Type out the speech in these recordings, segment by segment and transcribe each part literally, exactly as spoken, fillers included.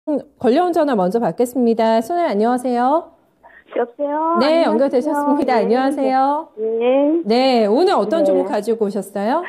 음, 걸려온 전화 먼저 받겠습니다. 선생님 안녕하세요. 여보세요? 네, 안녕하세요. 연결되셨습니다. 네, 안녕하세요. 네, 네, 오늘 어떤 종목 네. 가지고 오셨어요?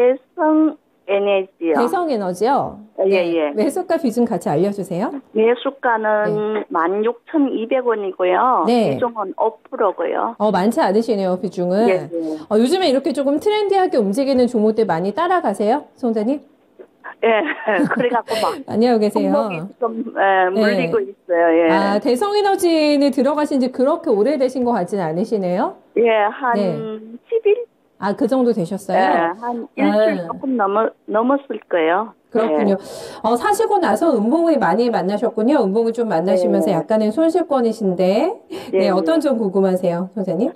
대성 에너지요. 대성에너지요? 예, 네, 예. 매수가 비중 같이 알려주세요. 네. 매수가는 만 육천이백 원이고요. 네. 비중은 오 퍼센트고요. 어, 많지 않으시네요, 비중은. 예, 예. 어, 요즘에 이렇게 조금 트렌디하게 움직이는 종목들 많이 따라가세요, 송자님? 예, 그래갖고 막, 많이 하고 계세요. 종목이 좀, 예, 물리고 네. 있어요, 예. 아, 대성에너지는 들어가신 지 그렇게 오래되신 것 같지는 않으시네요? 예, 한 네. 십 일? 아, 그 정도 되셨어요? 예, 한 일주일 아. 조금 넘어, 넘었을 거예요. 그렇군요. 어, 사시고 나서 음봉을 많이 만나셨군요. 음봉을 좀 만나시면서 네. 약간의 손실권이신데, 네, 네, 어떤 네. 점 궁금하세요, 선생님?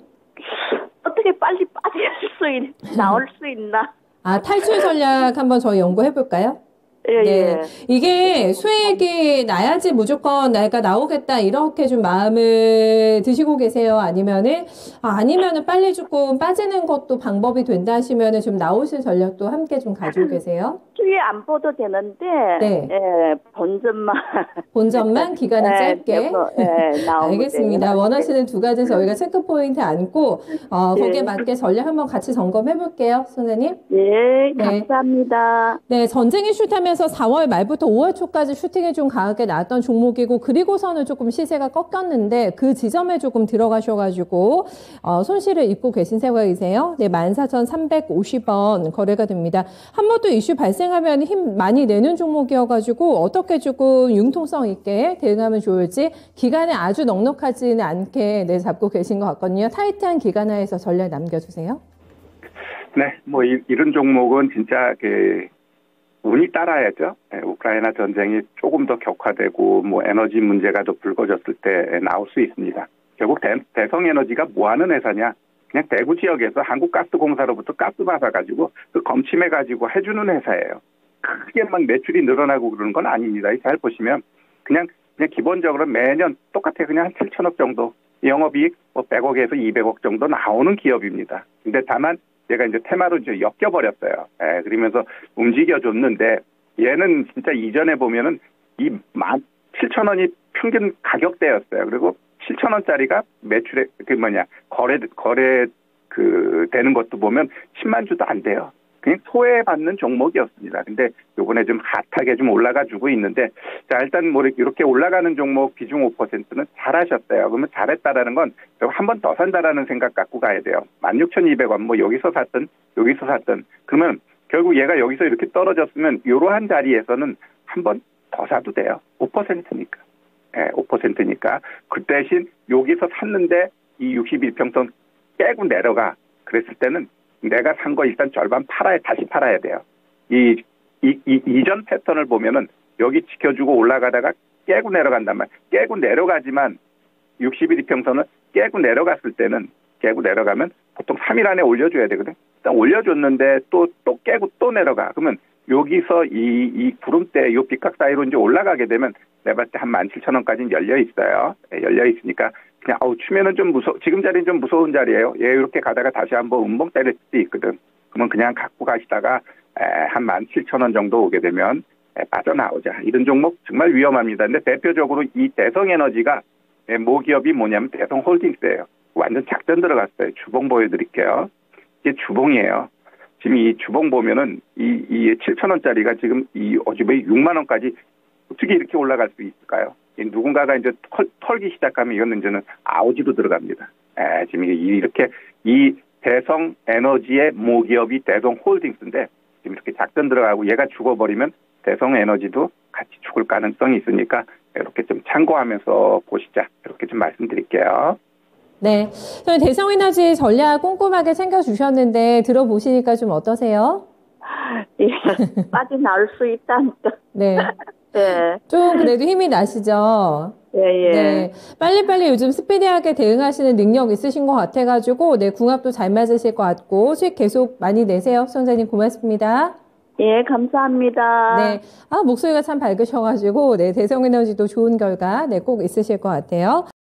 어떻게 빨리 빠질 수 있, 나올 수 있나? 아, 탈출 전략 한번 저희 연구해 볼까요? 예, 네. 예. 이게 수익이 나야지 무조건 내가 나오겠다, 이렇게 좀 마음을 드시고 계세요? 아니면은, 아, 아니면은 빨리 조금 빠지는 것도 방법이 된다 하시면은 좀 나오실 전략도 함께 좀 가지고 계세요? 뒤에 안 봐도 되는데, 네. 예, 본전만. 본전만 기간은 예, 짧게. 뭐, 예, 나오면 알겠습니다. 돼요. 원하시는 두 가지 저희가 체크 포인트 안고, 어, 거기에 예, 맞게 전략 한번 같이 점검해 볼게요, 선생님. 예, 네. 감사합니다. 네, 전쟁 이슈 타면서 사월 말부터 오월 초까지 슈팅이 좀 강하게 나왔던 종목이고, 그리고서는 조금 시세가 꺾였는데, 그 지점에 조금 들어가셔가지고, 어, 손실을 입고 계신 상황이세요. 네, 만 사천 삼백오십 원 거래가 됩니다. 한 번 또 이슈 발생하면 힘 많이 내는 종목이어가지고, 어떻게 조금 융통성 있게 대응하면 좋을지, 기간에 아주 넉넉하지는 않게 네, 잡고 계신 것 같거든요. 타이트한 기간 하에서 전략 남겨주세요. 네, 뭐 이, 이런 종목은 진짜 그 운이 따라야죠. 예, 우크라이나 전쟁이 조금 더 격화되고 뭐 에너지 문제가 더 불거졌을 때 나올 수 있습니다. 결국 대, 대성에너지가 뭐 하는 회사냐? 그냥 대구 지역에서 한국가스공사로부터 가스 받아가지고 그 검침해가지고 해주는 회사예요. 크게 막 매출이 늘어나고 그러는 건 아닙니다. 잘 보시면 그냥 그냥 기본적으로 매년 똑같아요. 그냥 한 칠천억 정도 영업이익 뭐 백억에서 이백억 정도 나오는 기업입니다. 근데 다만 얘가 이제 테마로 이제 엮여버렸어요. 예, 그러면서 움직여줬는데 얘는 진짜 이전에 보면은 이 만 칠천 원이 평균 가격대였어요. 그리고 칠천 원짜리가 매출에 그 뭐냐 거래 거래 그 되는 것도 보면 십만 주도 안 돼요. 그냥 소외받는 종목이었습니다. 근데 요번에 좀 핫하게 좀 올라가 주고 있는데, 자, 일단 뭐 이렇게 올라가는 종목 비중 오 퍼센트는 잘하셨어요. 그러면 잘했다라는 건 한 번 더 산다라는 생각 갖고 가야 돼요. 만 육천이백 원 뭐 여기서 샀든 여기서 샀든 그러면 결국 얘가 여기서 이렇게 떨어졌으면 이러한 자리에서는 한 번 더 사도 돼요. 오 퍼센트니까. 예, 오 퍼센트니까. 그 대신 여기서 샀는데 이 육십일 평선 깨고 내려가. 그랬을 때는 내가 산 거 일단 절반 팔아야, 다시 팔아야 돼요. 이, 이, 이, 이전 패턴을 보면은 여기 지켜주고 올라가다가 깨고 내려간단 말이에요. 깨고 내려가지만 육십일 이평선을 깨고 내려갔을 때는, 깨고 내려가면 보통 삼 일 안에 올려줘야 되거든. 일단 올려줬는데 또, 또 깨고 또 내려가. 그러면 여기서 이, 이 구름대, 이 빗각 사이로 이제 올라가게 되면 내가 봤을 때 한 만 칠천 원까지는 열려 있어요. 네, 열려 있으니까 그냥 어우 추면은 좀 무서 지금 자리는 좀 무서운 자리예요. 예, 이렇게 가다가 다시 한번 음봉 때릴 수도 있거든. 그러면 그냥 갖고 가시다가 한 만 칠천 원 정도 오게 되면 에, 빠져나오자. 이런 종목 정말 위험합니다. 근데 대표적으로 이 대성에너지가 에, 모기업이 뭐냐면 대성홀딩스예요. 완전 작전 들어갔어요. 주봉 보여드릴게요. 이게 주봉이에요. 지금 이 주봉 보면은 이, 이 칠천 원짜리가 지금 이 어집에 육만 원까지 어떻게 이렇게 올라갈 수 있을까요? 누군가가 이제 털, 털기 시작하면 이거는 이제는 아우지로 들어갑니다. 에, 지금 이렇게 이 대성 에너지의 모기업이 대성 홀딩스인데 지금 이렇게 작전 들어가고 얘가 죽어버리면 대성 에너지도 같이 죽을 가능성이 있으니까 이렇게 좀 참고하면서 보시자. 이렇게 좀 말씀드릴게요. 네. 저는 대성에너지 전략 꼼꼼하게 챙겨주셨는데 들어보시니까 좀 어떠세요? 예, 빠져나올 수 있다니까. 네. 네. 좀 그래도 힘이 나시죠? 예, 예. 네. 빨리빨리 요즘 스피디하게 대응하시는 능력 있으신 것 같아가지고, 네, 궁합도 잘 맞으실 것 같고, 수익 계속 많이 내세요. 선생님 고맙습니다. 예, 감사합니다. 네. 아, 목소리가 참 밝으셔가지고, 네, 대성에너지도 좋은 결과, 네, 꼭 있으실 것 같아요.